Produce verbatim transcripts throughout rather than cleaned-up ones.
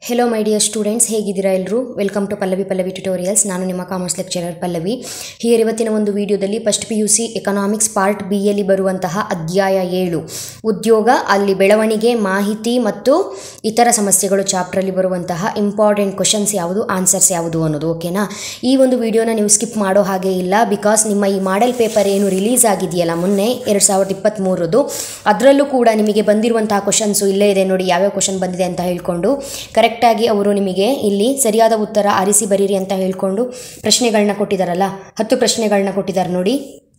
Hello my dear students, ಹೇಗಿದ್ದೀರಾ ಎಲ್ಲರೂ? Welcome to Pallavi Pallavi tutorials. ನಾನು ನಿಮ್ಮ ಕಾಮರ್ಸ್ ಲೆಕ್ಚರರ್ ಪಲ್ಲವಿ. ಹಿಯರ್ ಇವತ್ತಿನ ಒಂದು ವಿಡಿಯೋದಲ್ಲಿ first P U C economics part B ಯಲ್ಲಿ ಬರುವಂತಹ ಅಧ್ಯಾಯ ಏಳು ಉದ್ಯೋಗ, ಅಲ್ಲಿ ಬೆಳವಣಿಗೆ, ಮಾಹಿತಿ ಮತ್ತು ಇತರ ಸಮಸ್ಯೆಗಳು ಚಾಪ್ಟ್ರಲ್ಲಿ ಬರುವಂತಹ ಇಂಪಾರ್ಟೆಂಟ್ ಕ್ವಶನ್ಸ್ ಯಾವುದು, ಆನ್ಸರ್ಸ್ ಯಾವುದು ಅನ್ನೋದು. ಓಕೆನಾ? ಈ ಒಂದು ವಿಡಿಯೋನ ನೀವು ಸ್ಕಿಪ್ ಮಾಡೋ ಹಾಗೆ ಇಲ್ಲ, ಬಿಕಾಸ್ ನಿಮ್ಮ ಈ ಮಾಡೆಲ್ ಪೇಪರ್ ಏನು ರಿಲೀಸ್ ಆಗಿದೆಯಲ್ಲ ಮೊನ್ನೆ ಎರಡು ಸಾವಿರದ ಇಪ್ಪತ್ತ್ಮೂರದು, ಅದರಲ್ಲೂ ಕೂಡ ನಿಮಗೆ ಬಂದಿರುವಂತಹ ಕ್ವಶನ್ಸು ಇಲ್ಲೇ ಇದೆ ನೋಡಿ, ಯಾವ್ಯಾವ ಕ್ವಶನ್ ಬಂದಿದೆ ಅಂತ ಹೇಳ್ಕೊಂಡು ಕರೆಕ್ಟಾಗಿ ಅವರು ನಿಮಗೆ ಇಲ್ಲಿ ಸರಿಯಾದ ಉತ್ತರ ಆರಿಸಿ ಬರೀರಿ ಅಂತ ಹೇಳ್ಕೊಂಡು ಪ್ರಶ್ನೆಗಳನ್ನ ಕೊಟ್ಟಿದ್ದಾರಲ್ಲ, ಹತ್ತು ಪ್ರಶ್ನೆಗಳನ್ನ ಕೊಟ್ಟಿದ್ದಾರೆ ನೋಡಿ.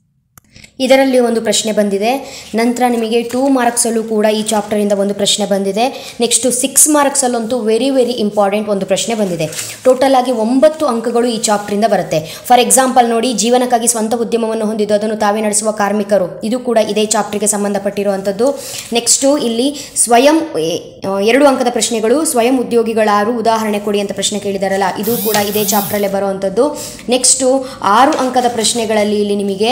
ಇದರಲ್ಲಿ ಒಂದು ಪ್ರಶ್ನೆ ಬಂದಿದೆ. ನಂತರ ನಿಮಗೆ ಟೂ ಮಾರ್ಕ್ಸಲ್ಲೂ ಕೂಡ ಈ ಚಾಪ್ಟರಿಂದ ಒಂದು ಪ್ರಶ್ನೆ ಬಂದಿದೆ. ನೆಕ್ಸ್ಟು ಸಿಕ್ಸ್ ಮಾರ್ಕ್ಸಲ್ಲಂತೂ ವೆರಿ ವೆರಿ ಇಂಪಾರ್ಟೆಂಟ್ ಒಂದು ಪ್ರಶ್ನೆ ಬಂದಿದೆ. ಟೋಟಲ್ ಆಗಿ ಒಂಬತ್ತು ಅಂಕಗಳು ಈ ಚಾಪ್ಟರಿಂದ ಬರುತ್ತೆ. ಫಾರ್ ಎಕ್ಸಾಂಪಲ್ ನೋಡಿ, ಜೀವನಕ್ಕಾಗಿ ಸ್ವಂತ ಉದ್ಯಮವನ್ನು ಹೊಂದಿದ್ದು ಅದನ್ನು ತಾವೇ ನಡೆಸುವ ಕಾರ್ಮಿಕರು, ಇದು ಕೂಡ ಇದೇ ಚಾಪ್ಟರ್ಗೆ ಸಂಬಂಧಪಟ್ಟಿರುವಂಥದ್ದು. ನೆಕ್ಸ್ಟು ಇಲ್ಲಿ ಸ್ವಯಂ ಎರಡು ಅಂಕದ ಪ್ರಶ್ನೆಗಳು, ಸ್ವಯಂ ಉದ್ಯೋಗಿಗಳಾರು ಉದಾಹರಣೆ ಕೊಡಿ ಅಂತ ಪ್ರಶ್ನೆ ಕೇಳಿದಾರಲ್ಲ, ಇದು ಕೂಡ ಇದೇ ಚಾಪ್ಟ್ರಲ್ಲೇ ಬರುವಂಥದ್ದು. ನೆಕ್ಸ್ಟು ಆರು ಅಂಕದ ಪ್ರಶ್ನೆಗಳಲ್ಲಿ ಇಲ್ಲಿ ನಿಮಗೆ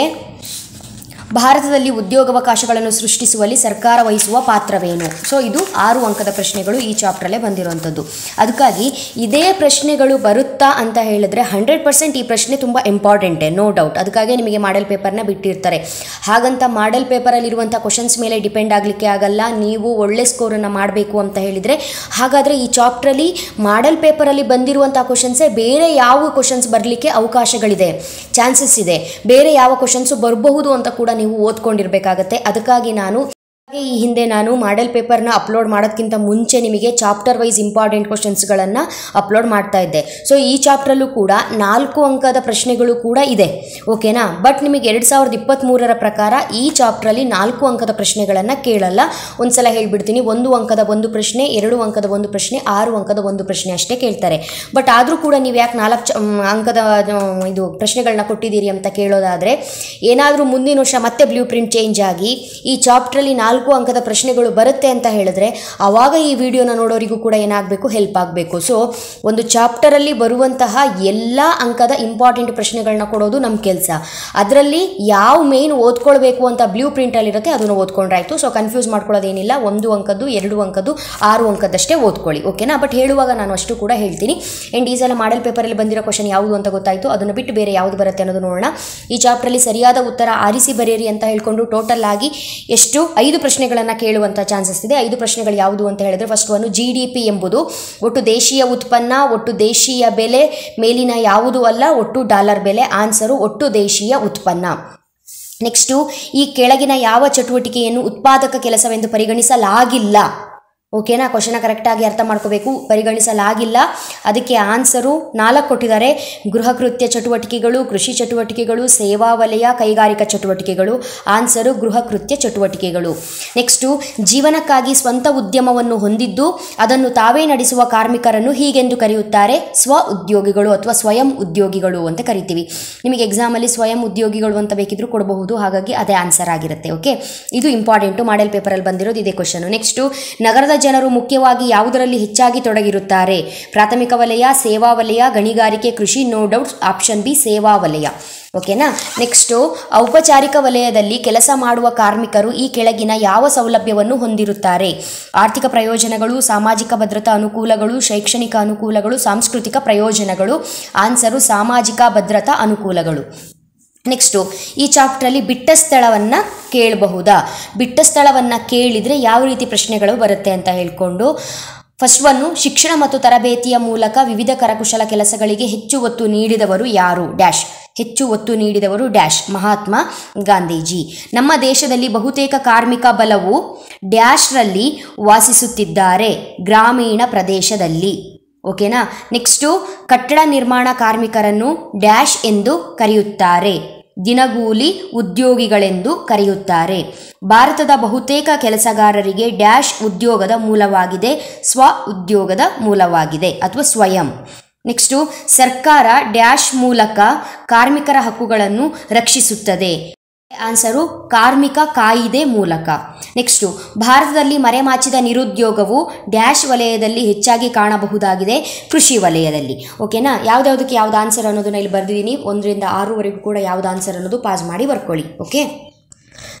ಭಾರತದಲ್ಲಿ ಉದ್ಯೋಗಾವಕಾಶಗಳನ್ನು ಸೃಷ್ಟಿಸುವಲ್ಲಿ ಸರ್ಕಾರ ವಹಿಸುವ ಪಾತ್ರವೇನು? ಸೊ ಇದು ಆರು ಅಂಕದ ಪ್ರಶ್ನೆಗಳು ಈ ಚಾಪ್ಟ್ರಲ್ಲೇ ಬಂದಿರುವಂಥದ್ದು. ಅದಕ್ಕಾಗಿ ಇದೇ ಪ್ರಶ್ನೆಗಳು ಬರುತ್ತಾ ಅಂತ ಹೇಳಿದ್ರೆ ಹಂಡ್ರೆಡ್ ಪರ್ಸೆಂಟ್ ಈ ಪ್ರಶ್ನೆ ತುಂಬ ಇಂಪಾರ್ಟೆಂಟೇ, ನೋ ಡೌಟ್. ಅದಕ್ಕಾಗಿ ನಿಮಗೆ ಮಾಡೆಲ್ ಪೇಪರ್ನ ಬಿಟ್ಟಿರ್ತಾರೆ. ಹಾಗಂತ ಮಾಡೆಲ್ ಪೇಪರಲ್ಲಿರುವಂಥ ಕ್ವಶನ್ಸ್ ಮೇಲೆ ಡಿಪೆಂಡ್ ಆಗಲಿಕ್ಕೆ ಆಗಲ್ಲ. ನೀವು ಒಳ್ಳೆ ಸ್ಕೋರನ್ನು ಮಾಡಬೇಕು ಅಂತ ಹೇಳಿದರೆ ಹಾಗಾದರೆ ಈ ಚಾಪ್ಟ್ರಲ್ಲಿ ಮಾಡೆಲ್ ಪೇಪರಲ್ಲಿ ಬಂದಿರುವಂಥ ಕ್ವಶನ್ಸೇ ಬೇರೆ ಯಾವ ಕ್ವಶನ್ಸ್ ಬರಲಿಕ್ಕೆ ಅವಕಾಶಗಳಿದೆ, ಚಾನ್ಸಸ್ ಇದೆ, ಬೇರೆ ಯಾವ ಕ್ವಶನ್ಸು ಬರಬಹುದು ಅಂತ ಕೂಡ ನೀವು ಓದ್ಕೊಂಡಿರಬೇಕಾಗತ್ತೆ. ಅದಕ್ಕಾಗಿ ನಾನು ಈ ಹಿಂದೆ ನಾನು ಮಾಡೆಲ್ ಪೇಪರ್ನ ಅಪ್ಲೋಡ್ ಮಾಡೋದಕ್ಕಿಂತ ಮುಂಚೆ ನಿಮಗೆ ಚಾಪ್ಟರ್ ವೈಸ್ ಇಂಪಾರ್ಟೆಂಟ್ ಕ್ವಶನ್ಸ್ಗಳನ್ನು ಅಪ್ಲೋಡ್ ಮಾಡ್ತಾ ಇದ್ದೆ. ಸೊ ಈ ಚಾಪ್ಟ್ರಲ್ಲೂ ಕೂಡ ನಾಲ್ಕು ಅಂಕದ ಪ್ರಶ್ನೆಗಳು ಕೂಡ ಇದೆ, ಓಕೆನಾ? ಬಟ್ ನಿಮಗೆ ಎರಡು ಸಾವಿರದ ಇಪ್ಪತ್ತ್ಮೂರರ ಪ್ರಕಾರ ಈ ಚಾಪ್ಟ್ರಲ್ಲಿ ನಾಲ್ಕು ಅಂಕದ ಪ್ರಶ್ನೆಗಳನ್ನು ಕೇಳಲ್ಲ. ಒಂದು ಸಲ ಹೇಳಿಬಿಡ್ತೀನಿ, ಒಂದು ಅಂಕದ ಒಂದು ಪ್ರಶ್ನೆ, ಎರಡು ಅಂಕದ ಒಂದು ಪ್ರಶ್ನೆ, ಆರು ಅಂಕದ ಒಂದು ಪ್ರಶ್ನೆ ಅಷ್ಟೇ ಕೇಳ್ತಾರೆ. ಬಟ್ ಆದರೂ ಕೂಡ ನೀವು ಯಾಕೆ ನಾಲ್ಕು ಚ ಅಂಕದ ಇದು ಪ್ರಶ್ನೆಗಳನ್ನ ಕೊಟ್ಟಿದ್ದೀರಿ ಅಂತ ಕೇಳೋದಾದರೆ, ಏನಾದರೂ ಮುಂದಿನ ವರ್ಷ ಮತ್ತೆ ಬ್ಲೂ ಪ್ರಿಂಟ್ ಚೇಂಜ್ ಆಗಿ ಈ ಚಾಪ್ಟ್ರಲ್ಲಿ ನಾಲ್ಕು ನಾಲ್ಕು ಅಂಕದ ಪ್ರಶ್ನೆಗಳು ಬರುತ್ತೆ ಅಂತ ಹೇಳಿದ್ರೆ ಆವಾಗ ಈ ವಿಡಿಯೋನ ನೋಡೋರಿಗೂ ಕೂಡ ಏನಾಗಬೇಕು, ಹೆಲ್ಪ್ ಆಗಬೇಕು. ಸೊ ಒಂದು ಚಾಪ್ಟರಲ್ಲಿ ಬರುವಂತಹ ಎಲ್ಲ ಅಂಕದ ಇಂಪಾರ್ಟೆಂಟ್ ಪ್ರಶ್ನೆಗಳನ್ನ ಕೊಡೋದು ನಮ್ಮ ಕೆಲಸ. ಅದರಲ್ಲಿ ಯಾವ ಮೇನ್ ಓದ್ಕೊಳ್ಬೇಕು ಅಂತ ಬ್ಲೂ ಪ್ರಿಂಟಲ್ಲಿರುತ್ತೆ ಅದನ್ನು ಓದ್ಕೊಂಡ್ರಾಯ್ತು. ಸೊ ಕನ್ಫ್ಯೂಸ್ ಮಾಡ್ಕೊಳ್ಳೋದೇನಿಲ್ಲ, ಒಂದು ಅಂಕದ್ದು, ಎರಡು ಅಂಕದ್ದು, ಆರು ಅಂಕದಷ್ಟೇ ಓದ್ಕೊಳ್ಳಿ, ಓಕೆನಾ? ಬಟ್ ಹೇಳುವಾಗ ನಾನು ಅಷ್ಟು ಕೂಡ ಹೇಳ್ತೀನಿ. ಆ್ಯಂಡ್ ಈ ಸಲ ಮಾಡೆಲ್ ಪೇಪರಲ್ಲಿ ಬಂದಿರೋ ಕ್ವಶನ್ ಯಾವುದು ಅಂತ ಗೊತ್ತಾಯಿತು, ಅದನ್ನು ಬಿಟ್ಟು ಬೇರೆ ಯಾವುದು ಬರುತ್ತೆ ಅನ್ನೋದು ನೋಡೋಣ. ಈ ಚಾಪ್ಟ್ರಲ್ಲಿ ಸರಿಯಾದ ಉತ್ತರ ಆರಿಸಿ ಬರೆಯಿರಿ ಅಂತ ಹೇಳ್ಕೊಂಡು ಟೋಟಲ್ ಆಗಿ ಎಷ್ಟು ಐದು ಪ್ರಶ್ನೆಗಳನ್ನು ಕೇಳುವಂಥ ಚಾನ್ಸಸ್ ಇದೆ. ಐದು ಪ್ರಶ್ನೆಗಳು ಯಾವುದು ಅಂತ ಹೇಳಿದ್ರೆ, ಫಸ್ಟ್ ಒಂದು ಜಿ ಡಿ ಪಿ ಎಂಬುದು ಒಟ್ಟು ದೇಶೀಯ ಉತ್ಪನ್ನ, ಒಟ್ಟು ದೇಶೀಯ ಬೆಲೆ, ಮೇಲಿನ ಯಾವುದೂ ಅಲ್ಲ, ಒಟ್ಟು ಡಾಲರ್ ಬೆಲೆ. ಆನ್ಸರು ಒಟ್ಟು ದೇಶೀಯ ಉತ್ಪನ್ನ. ನೆಕ್ಸ್ಟು, ಈ ಕೆಳಗಿನ ಯಾವ ಚಟುವಟಿಕೆಯನ್ನು ಉತ್ಪಾದಕ ಕೆಲಸವೆಂದು ಪರಿಗಣಿಸಲಾಗಿಲ್ಲ? ಓಕೆನಾ? ಕ್ವಶನ ಕರೆಕ್ಟಾಗಿ ಅರ್ಥ ಮಾಡ್ಕೋಬೇಕು. ಪರಿಗಣಿಸಲಾಗಿಲ್ಲ, ಅದಕ್ಕೆ ಆನ್ಸರು ನಾಲ್ಕು ಕೊಟ್ಟಿದ್ದಾರೆ. ಗೃಹ ಕೃತ್ಯ ಚಟುವಟಿಕೆಗಳು, ಕೃಷಿ ಚಟುವಟಿಕೆಗಳು, ಸೇವಾ ವಲಯ, ಕೈಗಾರಿಕಾ ಚಟುವಟಿಕೆಗಳು. ಆನ್ಸರು ಗೃಹ ಕೃತ್ಯ ಚಟುವಟಿಕೆಗಳು. ನೆಕ್ಸ್ಟು, ಜೀವನಕ್ಕಾಗಿ ಸ್ವಂತ ಉದ್ಯಮವನ್ನು ಹೊಂದಿದ್ದು ಅದನ್ನು ತಾವೇ ನಡೆಸುವ ಕಾರ್ಮಿಕರನ್ನು ಹೀಗೆಂದು ಕರೆಯುತ್ತಾರೆ, ಸ್ವ ಉದ್ಯೋಗಿಗಳು ಅಥವಾ ಸ್ವಯಂ ಉದ್ಯೋಗಿಗಳು ಅಂತ ಕರಿತೀವಿ. ನಿಮಗೆ ಎಕ್ಸಾಮಲ್ಲಿ ಸ್ವಯಂ ಉದ್ಯೋಗಿಗಳು ಅಂತ ಬೇಕಿದ್ರೂ ಕೊಡಬಹುದು, ಹಾಗಾಗಿ ಅದೇ ಆನ್ಸರ್ ಆಗಿರುತ್ತೆ. ಓಕೆ, ಇದು ಇಂಪಾರ್ಟೆಂಟು, ಮಾಡೆಲ್ ಪೇಪರಲ್ಲಿ ಬಂದಿರೋದು ಇದೇ ಕ್ವಶನು. ನೆಕ್ಸ್ಟು, ನಗರದ ಜನರು ಮುಖ್ಯವಾಗಿ ಯಾವುದರಲ್ಲಿ ಹೆಚ್ಚಾಗಿ ತೊಡಗಿರುತ್ತಾರೆ? ಪ್ರಾಥಮಿಕ ವಲಯ, ಸೇವಾ ವಲಯ, ಗಣಿಗಾರಿಕೆ, ಕೃಷಿ. ನೋ ಡೌಟ್ಸ್, ಆಪ್ಷನ್ ಬಿ ಸೇವಾ ವಲಯ, ಓಕೆನಾ? ನೆಕ್ಸ್ಟು, ಔಪಚಾರಿಕ ವಲಯದಲ್ಲಿ ಕೆಲಸ ಮಾಡುವ ಕಾರ್ಮಿಕರು ಈ ಕೆಳಗಿನ ಯಾವ ಸೌಲಭ್ಯವನ್ನು ಹೊಂದಿರುತ್ತಾರೆ? ಆರ್ಥಿಕ ಪ್ರಯೋಜನಗಳು, ಸಾಮಾಜಿಕ ಭದ್ರತಾ ಅನುಕೂಲಗಳು, ಶೈಕ್ಷಣಿಕ ಅನುಕೂಲಗಳು, ಸಾಂಸ್ಕೃತಿಕ ಪ್ರಯೋಜನಗಳು. ಆನ್ಸರು ಸಾಮಾಜಿಕ ಭದ್ರತಾ ಅನುಕೂಲಗಳು. ನೆಕ್ಸ್ಟು, ಈ ಚಾಪ್ಟ್ರಲ್ಲಿ ಬಿಟ್ಟ ಸ್ಥಳವನ್ನು ಕೇಳಬಹುದಾ? ಬಿಟ್ಟ ಸ್ಥಳವನ್ನು ಕೇಳಿದರೆ ಯಾವ ರೀತಿ ಪ್ರಶ್ನೆಗಳು ಬರುತ್ತೆ ಅಂತ ಹೇಳ್ಕೊಂಡು, ಫಸ್ಟ್ ಒನ್ನು, ಶಿಕ್ಷಣ ಮತ್ತು ತರಬೇತಿಯ ಮೂಲಕ ವಿವಿಧ ಕರಕುಶಲ ಕೆಲಸಗಳಿಗೆ ಹೆಚ್ಚು ಒತ್ತು ನೀಡಿದವರು ಯಾರು? ಡ್ಯಾಶ್. ಹೆಚ್ಚು ಒತ್ತು ನೀಡಿದವರು ಡ್ಯಾಶ್ ಮಹಾತ್ಮ ಗಾಂಧೀಜಿ. ನಮ್ಮ ದೇಶದಲ್ಲಿ ಬಹುತೇಕ ಕಾರ್ಮಿಕ ಬಲವು ಡ್ಯಾಶ್ರಲ್ಲಿ ವಾಸಿಸುತ್ತಿದ್ದಾರೆ, ಗ್ರಾಮೀಣ ಪ್ರದೇಶದಲ್ಲಿ, ಓಕೆನಾ? ನೆಕ್ಸ್ಟು, ಕಟ್ಟಡ ನಿರ್ಮಾಣ ಕಾರ್ಮಿಕರನ್ನು ಡ್ಯಾಶ್ ಎಂದು ಕರೆಯುತ್ತಾರೆ, ದಿನಗೂಲಿ ಉದ್ಯೋಗಿಗಳೆಂದು ಕರೆಯುತ್ತಾರೆ. ಭಾರತದ ಬಹುತೇಕ ಕೆಲಸಗಾರರಿಗೆ ಡ್ಯಾಶ್ ಉದ್ಯೋಗದ ಮೂಲವಾಗಿದೆ, ಸ್ವ ಉದ್ಯೋಗದ ಮೂಲವಾಗಿದೆ ಅಥವಾ ಸ್ವಯಂ. ನೆಕ್ಸ್ಟು, ಸರ್ಕಾರ ಡ್ಯಾಶ್ ಮೂಲಕ ಕಾರ್ಮಿಕರ ಹಕ್ಕುಗಳನ್ನು ರಕ್ಷಿಸುತ್ತದೆ. ಆನ್ಸರು ಕಾರ್ಮಿಕ ಕಾಯಿದೆ ಮೂಲಕ. ನೆಕ್ಸ್ಟು, ಭಾರತದಲ್ಲಿ ಮರೆಮಾಚಿದ ನಿರುದ್ಯೋಗವು ಡ್ಯಾಶ್ ವಲಯದಲ್ಲಿ ಹೆಚ್ಚಾಗಿ ಕಾಣಬಹುದಾಗಿದೆ, ಕೃಷಿ ವಲಯದಲ್ಲಿ, ಓಕೆನಾ? ಯಾವುದ್ಯಾವುದಕ್ಕೆ ಯಾವ್ದು ಆನ್ಸರ್ ಅನ್ನೋದನ್ನ ಇಲ್ಲಿ ಬರೆದಿದ್ದೀನಿ. ಒಂದರಿಂದ ಆರೂವರೆಗೂ ಕೂಡ ಯಾವ್ದು ಆನ್ಸರ್ ಅನ್ನೋದು ಪಾಸ್ ಮಾಡಿ ಬರ್ಕೊಳ್ಳಿ, ಓಕೆ?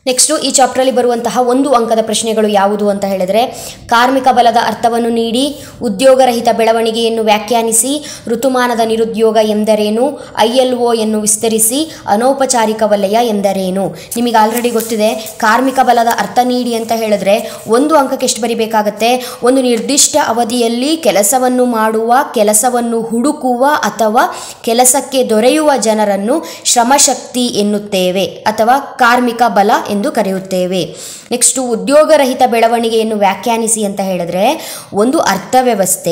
ನೆಕ್ಸ್ಟು ಈ ಚಾಪ್ಟ್ರಲ್ಲಿ ಬರುವಂತಹ ಒಂದು ಅಂಕದ ಪ್ರಶ್ನೆಗಳು ಯಾವುದು ಅಂತ ಹೇಳಿದರೆ, ಕಾರ್ಮಿಕ ಬಲದ ಅರ್ಥವನ್ನು ನೀಡಿ, ಉದ್ಯೋಗರಹಿತ ಬೆಳವಣಿಗೆಯನ್ನು ವ್ಯಾಖ್ಯಾನಿಸಿ, ಋತುಮಾನದ ನಿರುದ್ಯೋಗ ಎಂದರೇನು, ಐ ಎಲ್ ಒ ಯನ್ನು ವಿಸ್ತರಿಸಿ, ಅನೌಪಚಾರಿಕ ವಲಯ ಎಂದರೇನು. ನಿಮಗೆ ಆಲ್ರೆಡಿ ಗೊತ್ತಿದೆ, ಕಾರ್ಮಿಕ ಬಲದ ಅರ್ಥ ನೀಡಿ ಅಂತ ಹೇಳಿದ್ರೆ ಒಂದು ಅಂಕಕ್ಕೆ ಎಷ್ಟು ಬರಿಬೇಕಾಗತ್ತೆ, ಒಂದು ನಿರ್ದಿಷ್ಟ ಅವಧಿಯಲ್ಲಿ ಕೆಲಸವನ್ನು ಮಾಡುವ, ಕೆಲಸವನ್ನು ಹುಡುಕುವ ಅಥವಾ ಕೆಲಸಕ್ಕೆ ದೊರೆಯುವ ಜನರನ್ನು ಶ್ರಮಶಕ್ತಿ ಎನ್ನುತ್ತೇವೆ ಅಥವಾ ಕಾರ್ಮಿಕ ಬಲ ಎಂದು ಕರೆಯುತ್ತೇವೆ. ನೆಕ್ಸ್ಟು ಉದ್ಯೋಗರಹಿತ ಬೆಳವಣಿಗೆಯನ್ನು ವ್ಯಾಖ್ಯಾನಿಸಿ ಅಂತ ಹೇಳಿದ್ರೆ, ಒಂದು ಅರ್ಥವ್ಯವಸ್ಥೆ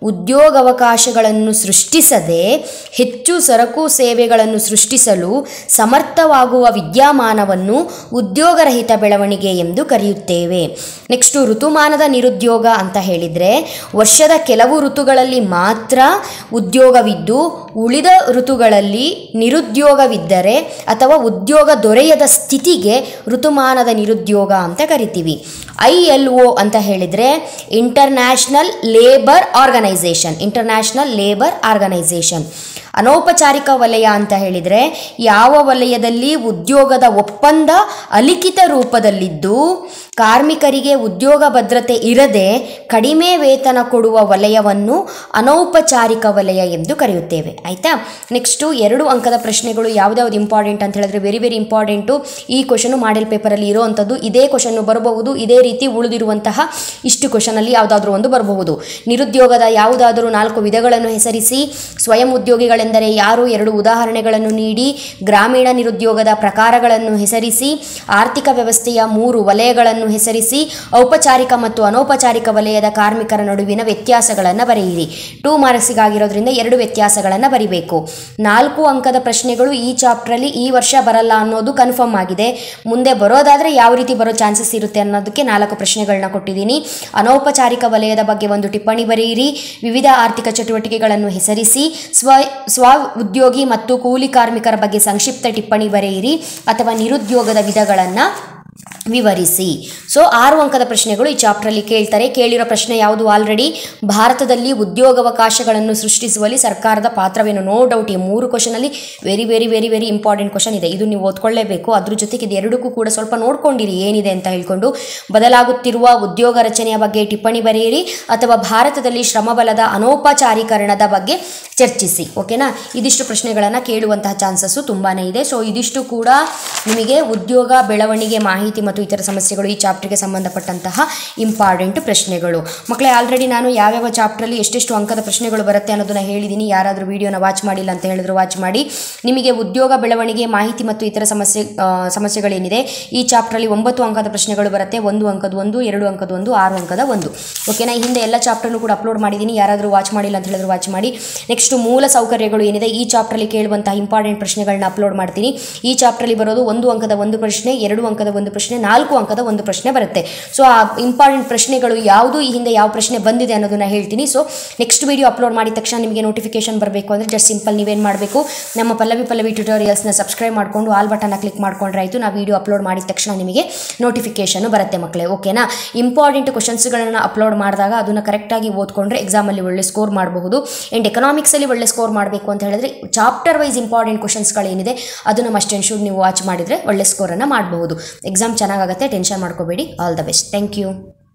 ಉದ್ಯೋಗಾವಕಾಶಗಳನ್ನು ಸೃಷ್ಟಿಸದೆ ಹೆಚ್ಚು ಸರಕು ಸೇವೆಗಳನ್ನು ಸೃಷ್ಟಿಸಲು ಸಮರ್ಥವಾಗುವ ವಿದ್ಯಮಾನವನ್ನು ಉದ್ಯೋಗರಹಿತ ಬೆಳವಣಿಗೆ ಎಂದು ಕರೆಯುತ್ತೇವೆ. ನೆಕ್ಸ್ಟು ಋತುಮಾನದ ನಿರುದ್ಯೋಗ ಅಂತ ಹೇಳಿದರೆ, ವರ್ಷದ ಕೆಲವು ಋತುಗಳಲ್ಲಿ ಮಾತ್ರ ಉದ್ಯೋಗವಿದ್ದು ಉಳಿದ ಋತುಗಳಲ್ಲಿ ನಿರುದ್ಯೋಗವಿದ್ದರೆ ಅಥವಾ ಉದ್ಯೋಗ ದೊರೆಯದ ಸ್ಥಿತಿಗೆ ಋತುಮಾನದ ನಿರುದ್ಯೋಗ ಅಂತ ಕರಿತೀವಿ. ಐ ಎಲ್ ಒ ಅಂತ ಹೇಳಿದರೆ international labour organisation international labour organisation. ಅನೌಪಚಾರಿಕ ವಲಯ ಅಂತ ಹೇಳಿದರೆ ಯಾವ ವಲಯದಲ್ಲಿ ಉದ್ಯೋಗದ ಒಪ್ಪಂದ ಅಲಿಖಿತ ರೂಪದಲ್ಲಿದ್ದು ಕಾರ್ಮಿಕರಿಗೆ ಉದ್ಯೋಗ ಭದ್ರತೆ ಇರದೆ ಕಡಿಮೆ ವೇತನ ಕೊಡುವ ವಲಯವನ್ನು ಅನೌಪಚಾರಿಕ ವಲಯ ಎಂದು ಕರೆಯುತ್ತೇವೆ. ಆಯಿತಾ. ನೆಕ್ಸ್ಟು ಎರಡು ಅಂಕದ ಪ್ರಶ್ನೆಗಳು ಯಾವುದ್ಯಾವುದು ಇಂಪಾರ್ಟೆಂಟ್ ಅಂತ ಹೇಳಿದ್ರೆ, ವೆರಿ ವೆರಿ ಇಂಪಾರ್ಟೆಂಟು. ಈ ಕ್ವಶನು ಮಾಡೆಲ್ ಪೇಪರಲ್ಲಿ ಇರುವಂಥದ್ದು. ಇದೇ ಕ್ವಶನ್ನು ಬರಬಹುದು, ಇದೇ ರೀತಿ ಉಳಿದಿರುವಂತಹ ಇಷ್ಟು ಕ್ವಶನಲ್ಲಿ ಯಾವುದಾದ್ರೂ ಒಂದು ಬರಬಹುದು. ನಿರುದ್ಯೋಗದ ಯಾವುದಾದರೂ ನಾಲ್ಕು ವಿಧಗಳನ್ನು ಹೆಸರಿಸಿ, ಸ್ವಯಂ ಉದ್ಯೋಗಿಗಳೆಂದರೆ ಯಾರು, ಎರಡು ಉದಾಹರಣೆಗಳನ್ನು ನೀಡಿ, ಗ್ರಾಮೀಣ ನಿರುದ್ಯೋಗದ ಪ್ರಕಾರಗಳನ್ನು ಹೆಸರಿಸಿ, ಆರ್ಥಿಕ ವ್ಯವಸ್ಥೆಯ ಮೂರು ವಲಯಗಳನ್ನು ಹೆಸರಿಸಿ, ಔಪಚಾರಿಕ ಮತ್ತು ಅನೌಪಚಾರಿಕ ವಲಯದ ಕಾರ್ಮಿಕರ ನಡುವಿನ ವ್ಯತ್ಯಾಸಗಳನ್ನು ಬರೆಯಿರಿ. ಟೂ ಮಾರ್ಕ್ಸಿಗಾಗಿರೋದ್ರಿಂದ ಎರಡು ವ್ಯತ್ಯಾಸಗಳನ್ನು ಬರಿಬೇಕು. ನಾಲ್ಕು ಅಂಕದ ಪ್ರಶ್ನೆಗಳು ಈ ಚಾಪ್ಟ್ರಲ್ಲಿ ಈ ವರ್ಷ ಬರಲ್ಲ ಅನ್ನೋದು ಕನ್ಫರ್ಮ್ ಆಗಿದೆ. ಮುಂದೆ ಬರೋದಾದರೆ ಯಾವ ರೀತಿ ಬರೋ ಚಾನ್ಸಸ್ ಇರುತ್ತೆ ಅನ್ನೋದಕ್ಕೆ ನಾಲ್ಕು ಪ್ರಶ್ನೆಗಳನ್ನ ಕೊಟ್ಟಿದ್ದೀನಿ. ಅನೌಪಚಾರಿಕ ವಲಯದ ಬಗ್ಗೆ ಒಂದು ಟಿಪ್ಪಣಿ ಬರೆಯಿರಿ. ವಿವಿಧ ಆರ್ಥಿಕ ಚಟುವಟಿಕೆಗಳನ್ನು ಹೆಸರಿಸಿ. ಸ್ವ ಸ್ವ ಉದ್ಯೋಗಿ ಮತ್ತು ಕೂಲಿ ಕಾರ್ಮಿಕರ ಬಗ್ಗೆ ಸಂಕ್ಷಿಪ್ತ ಟಿಪ್ಪಣಿ ಬರೆಯಿರಿ ಅಥವಾ ನಿರುದ್ಯೋಗದ ವಿಧಗಳನ್ನು ವಿವರಿಸಿ. ಸೊ ಆರು ಅಂಕದ ಪ್ರಶ್ನೆಗಳು ಈ ಚಾಪ್ಟ್ರಲ್ಲಿ ಕೇಳ್ತಾರೆ. ಕೇಳಿರೋ ಪ್ರಶ್ನೆ ಯಾವುದು ಆಲ್ರೆಡಿ, ಭಾರತದಲ್ಲಿ ಉದ್ಯೋಗಾವಕಾಶಗಳನ್ನು ಸೃಷ್ಟಿಸುವಲ್ಲಿ ಸರ್ಕಾರದ ಪಾತ್ರವೇನು. ನೋ ಡೌಟ್ ಈ ಮೂರು ಕ್ವಶನಲ್ಲಿ very very very very important question ಇದೆ. ಇದು ನೀವು ಓದ್ಕೊಳ್ಳೇಬೇಕು. ಅದ್ರ ಜೊತೆಗೆ ಇದು ಎರಡಕ್ಕೂ ಕೂಡ ಸ್ವಲ್ಪ ನೋಡ್ಕೊಂಡಿರಿ ಏನಿದೆ ಅಂತ ಹೇಳ್ಕೊಂಡು. ಬದಲಾಗುತ್ತಿರುವ ಉದ್ಯೋಗ ರಚನೆಯ ಬಗ್ಗೆ ಟಿಪ್ಪಣಿ ಬರೆಯಿರಿ ಅಥವಾ ಭಾರತದಲ್ಲಿ ಶ್ರಮಬಲದ ಅನೌಪಚಾರೀಕರಣದ ಬಗ್ಗೆ ಚರ್ಚಿಸಿ. ಓಕೆನಾ. ಇದಿಷ್ಟು ಪ್ರಶ್ನೆಗಳನ್ನು ಕೇಳುವಂತಹ ಚಾನ್ಸಸ್ಸು ತುಂಬಾ ಇದೆ. ಸೊ ಇದಿಷ್ಟು ಕೂಡ ನಿಮಗೆ ಉದ್ಯೋಗ ಬೆಳವಣಿಗೆ ಮಾಹಿತಿ ಮತ್ತು ಇತರ ಸಮಸ್ಯೆಗಳು ಈ ಚಾಪ್ಟರ್ಗೆ ಸಂಬಂಧಪಟ್ಟಂತಹ ಇಂಪಾರ್ಟೆಂಟ್ ಪ್ರಶ್ನೆಗಳು. ಮಕ್ಕಳೇ, ಆಲ್ರೆಡಿ ನಾನು ಯಾವ್ಯಾವ ಚಾಪ್ಟ್ರಲ್ಲಿ ಎಷ್ಟೆಷ್ಟು ಅಂಕದ ಪ್ರಶ್ನೆಗಳು ಬರುತ್ತೆ ಅನ್ನೋದನ್ನು ಹೇಳಿದ್ದೀನಿ. ಯಾರಾದರೂ ವಿಡಿಯೋನ ವಾಚ್ ಮಾಡಿಲ್ಲ ಅಂತ ಹೇಳಿದ್ರು ವಾಚ್ ಮಾಡಿ. ನಿಮಗೆ ಉದ್ಯೋಗ ಬೆಳವಣಿಗೆ ಮಾಹಿತಿ ಮತ್ತು ಇತರ ಸಮಸ್ಯೆ ಸಮಸ್ಯೆಗಳೇನಿದೆ ಈ ಚಾಪ್ಟ್ರಲ್ಲಿ ಒಂಬತ್ತು ಅಂಕದ ಪ್ರಶ್ನೆಗಳು ಬರುತ್ತೆ. ಒಂದು ಅಂಕದ ಒಂದು, ಎರಡು ಅಂಕದ ಒಂದು, ಆರು ಅಂಕದ ಒಂದು. ಓಕೆನಾ. ಈ ಹಿಂದೆ ಎಲ್ಲ ಚಾಪ್ಟರ್ನು ಕೂಡ ಅಪ್ಲೋಡ್ ಮಾಡಿದ್ದೀನಿ. ಯಾರಾದರೂ ವಾಚ್ ಮಾಡಿಲ್ಲ ಅಂತ ಹೇಳಿದ್ರು ವಾಚ್ ಮಾಡಿ. ನೆಕ್ಸ್ಟ್ ಮೂಲ ಸೌಕರ್ಯಗಳು ಏನಿದೆ ಈ ಚಾಪ್ಟ್ರಲ್ಲಿ ಕೇಳುವಂತಹ ಇಂಪಾರ್ಟೆಂಟ್ ಪ್ರಶ್ನೆಗಳನ್ನ ಅಪ್ಲೋಡ್ ಮಾಡ್ತೀನಿ. ಈ ಚಾಪ್ಟ್ರಲ್ಲಿ ಬರೋದು ಒಂದು ಅಂಕದ ಒಂದು ಪ್ರಶ್ನೆ, ಎರಡು ಅಂಕದ ಒಂದು ಪ್ರಶ್ನೆ, ನಾಲ್ಕು ಅಂಕದ ಒಂದು ಪ್ರಶ್ನೆ ಬರುತ್ತೆ. ಸೊ ಆ ಇಂಪಾರ್ಟೆಂಟ್ ಪ್ರಶ್ನೆಗಳು ಯಾವುದು, ಈ ಹಿಂದೆ ಯಾವ ಪ್ರಶ್ನೆ ಬಂದಿದೆ ಅನ್ನೋದನ್ನ ಹೇಳ್ತೀನಿ. ಸೊ ನೆಕ್ಸ್ಟ್ ವಿಡಿಯೋ ಅಪ್ಲೋಡ್ ಮಾಡಿದ ತಕ್ಷಣ ನಿಮಗೆ ನೋಟಿಫಿಕೇಶನ್ ಬರಬೇಕು ಅಂದರೆ ಜಸ್ಟ್ ಸಿಂಪಲ್ ನೀವೇನು ಮಾಡಬೇಕು, ನಮ್ಮ ಪಲ್ಲವಿ ಪಲ್ಲವಿ ಟ್ಯುಟೋರಿಯಲ್ಸ್ನ ಸಬ್ಸ್ಕ್ರೈಬ್ ಮಾಡಿಕೊಂಡು ಆಲ್ ಬಟನ್ನ ಕ್ಲಿಕ್ ಮಾಡ್ಕೊಂಡ್ರೆ ಆಯಿತು. ನಾವು ವಿಡಿಯೋ ಅಪ್ಲೋಡ್ ಮಾಡಿದ ತಕ್ಷಣ ನಿಮಗೆ ನೋಟಿಫಿಕೇಶನ್ ಬರುತ್ತೆ ಮಕ್ಕಳೇ. ಓಕೆನಾ. ಇಂಪಾರ್ಟೆಂಟ್ ಕ್ವಶನ್ಸ್ಗಳನ್ನು ಅಪ್ಲೋಡ್ ಮಾಡಿದಾಗ ಅದನ್ನು ಕರೆಕ್ಟಾಗಿ ಓದ್ಕೊಂಡ್ರೆ ಎಕ್ಸಾಮಲ್ಲಿ ಒಳ್ಳೆ ಸ್ಕೋರ್ ಮಾಡಬಹುದು. ಆ್ಯಂಡ್ ಎಕನಾಮಿಕ್ಸಲ್ಲಿ ಒಳ್ಳೆ ಸ್ಕೋರ್ ಮಾಡಬೇಕು ಅಂತ ಹೇಳಿದ್ರೆ ಚಾಪ್ಟರ್ ವೈಸ್ ಇಂಪಾರ್ಟೆಂಟ್ ಕ್ವಶನ್ಸ್ಗಳೇನಿದೆ ಅದನ್ನು ಮಸ್ಟ್ ಆ್ಯಂಡ್ ಶುಡ್ ನೀವು ವಾಚ್ ಮಾಡಿದರೆ ಒಳ್ಳೆ ಸ್ಕೋರನ್ನು ಮಾಡಬಹುದು. ಎಕ್ಸಾಮ್ ಚೆನ್ನಾಗಾಗುತ್ತೆ, ಟೆನ್ಷನ್ ಮಾಡ್ಕೋಬೇಡಿ. All the best. Thank you.